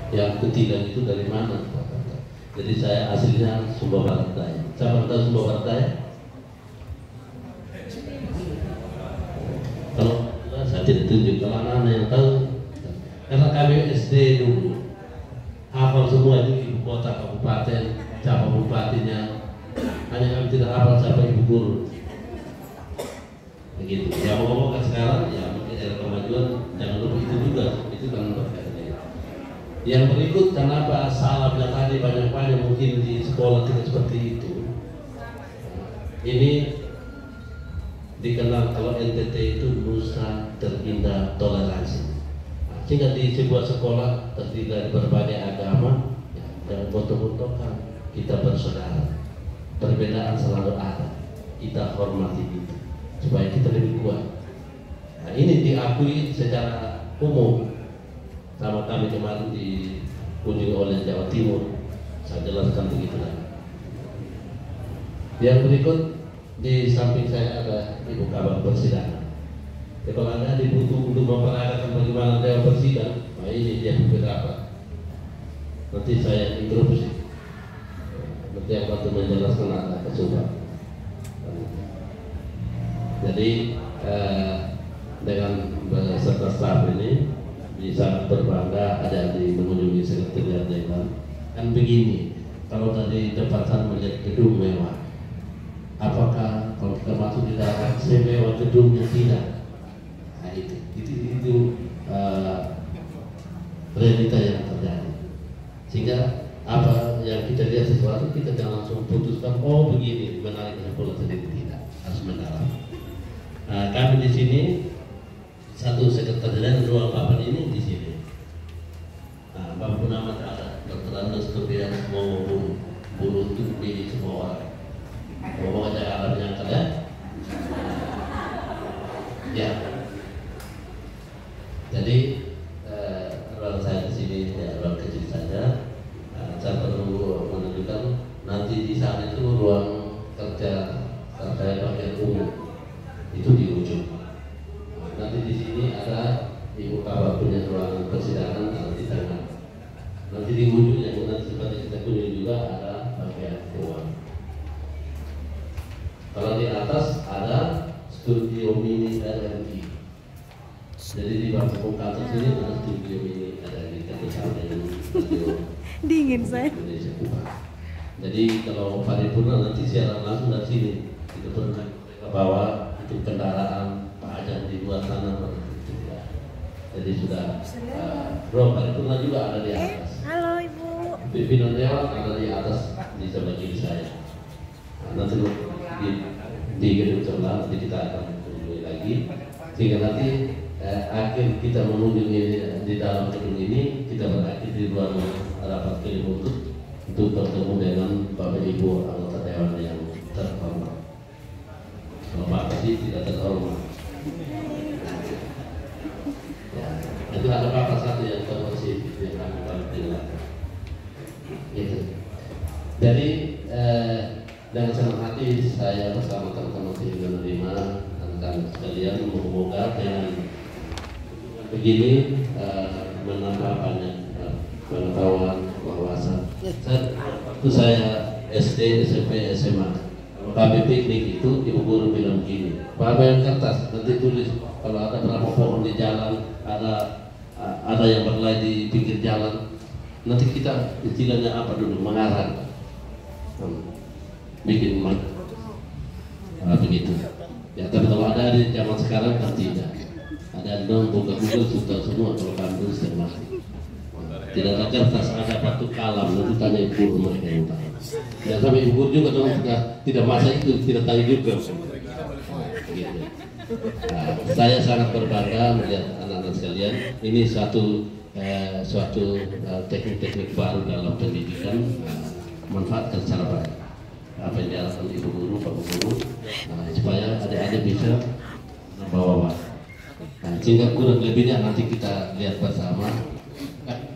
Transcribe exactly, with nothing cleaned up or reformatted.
Yang ketiga itu dari mana? Jadi saya aslinya Sumba Barat Daya. Siapa tahu Sumba Barat Daya? Kalau saya tidak tunjuk, kalau anak-anak yang tahu, karena kami S D dulu hafal semua itu ibu kota, kabupaten, siapa bupatinya, hanya kami tidak hafal siapa ibu guru. Begitu. Ya mau ngomong sekarang, ya mungkin ada kemajuan, jangan lupa itu juga, itu kan berkaitan. Yang berikut, kenapa salahnya tadi banyak-banyak mungkin di sekolah tidak seperti itu. Ini dikenal kalau N T T itu Nusa Terindah Toleransi. Sehingga di sebuah sekolah terdiri dari berbagai agama, ya, dan foto-fotokan kita bersaudara. Perbedaan selalu ada, kita hormati itu supaya kita lebih kuat. Nah, ini diakui secara umum sama kami kemarin dikunjungi oleh Jawa Timur. Saya jelaskan begitu lah. Yang berikut, di samping saya ada ibu kabar persidangan. Ya, kalau Anda dibutuh untuk memperagakan bagaimana dewan persidang, nah ini dia beberapa. Nanti saya interupsi. Nanti yang bantu menjelaskan ada kesukaan. Jadi eh, dengan beserta staf ini bisa berbangga ada di mengunjungi sekretariat dewan. Kan begini, kalau tadi depan sana melihat gedung mewah, apakah kalau kita masuk di dalam semewah gedungnya? Tidak. Nah itu, itu, itu uh, realita yang terjadi. Sehingga apa yang kita lihat sesuatu kita jangan langsung putuskan, oh begini, menarik kesimpulan sendiri, tidak, harus mendalam. Nah, kami di sini satu sekretariat ruang papan ini di sini. Nah, Bapak Gunawan ada Dokter Andes Tobias mau bunuh, bunuh untuk pilih semua orang. Ngomong aja Arab yang kalian. Ya. Jadi eh, ruang saya di sini ya ruang kecil saja. Nah, saya perlu menunjukkan nanti di sana itu ruang kerja terkait bagian umum itu di ujung. Nanti di sini ada ibu kabar punya ruangan persidangan di tengah. Nanti di ujungnya nanti seperti kita kunjungi juga ada bagian ruang. Kalau di atas ada studio mini R M I. Jadi di bangku atas ini ada studio mini R M I ketika studio dingin saya. Jadi kalau paripurna nanti siaran langsung dari sini kita pernah ke bawah itu kendaraan dan di luar sana ya. Jadi sudah uh, ruang paripurna juga ada di atas. Eh, halo Ibu. Pimpinan dewan ada di atas di sebelah kiri saya. Nah, nanti di, di gedung sebelah nanti kita akan kunjungi lagi. Sehingga nanti eh, akhir kita mengunjungi di dalam gedung ini kita berakhir di ruang rapat kelimutu untuk bertemu dengan Bapak Ibu anggota dewan yang terhormat. Kalau Pak Kasih tidak terhormat. Ya, itu ada apa satu yang terbersih yang kami paling dengar. Gitu. Jadi eh, dengan senang hati saya bersama teman-teman tim menerima rekan sekalian semoga dengan begini eh, menambah banyak eh, pengetahuan wawasan. Saya, waktu saya S D, S M P, S M A kami piknik itu ibu guru bilang begini, pakai kertas nanti tulis kalau ada berapa pohon di jalan, ada ada yang berlai di pinggir jalan, nanti kita istilahnya apa dulu mengarang, hmm. bikin mat, nah, begitu. Ya tapi kalau ada di zaman sekarang kan tidak, ada dong buka Google sudah semua kalau kami tulis mati. Tidak ada kertas, ada batu kalam, nanti tanya ibu guru mereka yang tahu. Ya sampai ibu juga dong tidak, tidak masa itu tidak tahu juga. Gitu. Nah, saya sangat berbangga melihat anak-anak sekalian. Ini suatu eh, suatu eh, teknik-teknik baru dalam pendidikan, eh, manfaatkan secara baik. Apa yang dilakukan ibu guru, pak guru, nah, supaya adik-adik bisa membawa. Nah, sehingga kurang lebihnya nanti kita lihat bersama.